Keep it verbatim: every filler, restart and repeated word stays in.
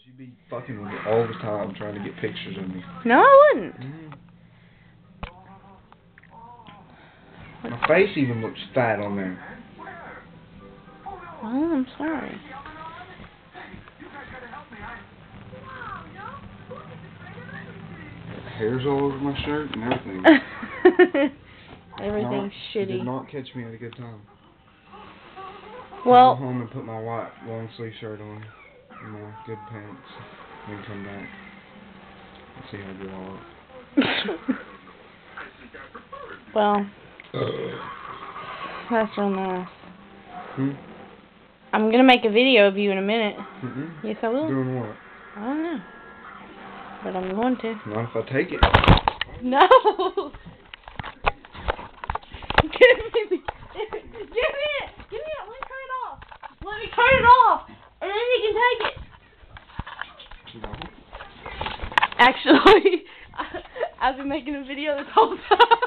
You'd be fucking with me all the time trying to get pictures of me. No, I wouldn't. Mm. My face even looks fat on there. Oh, I'm sorry. Hair's all over my shirt and everything. Everything's not, shitty. Did not catch me at a good time. Well, I'll go home and put my white long sleeve shirt on and my good pants, and then come back and see how I do all it. well, that's real nice. Hmm? I'm gonna make a video of you in a minute. Mm-mm. Yes, I will. Doing what? I don't know, but I'm going to. Not if I take it. No. Give me, give me it. Give me it. Let me turn it off. Let me turn it off, and then you can take it. No. Actually, I, I've been making a video this whole time.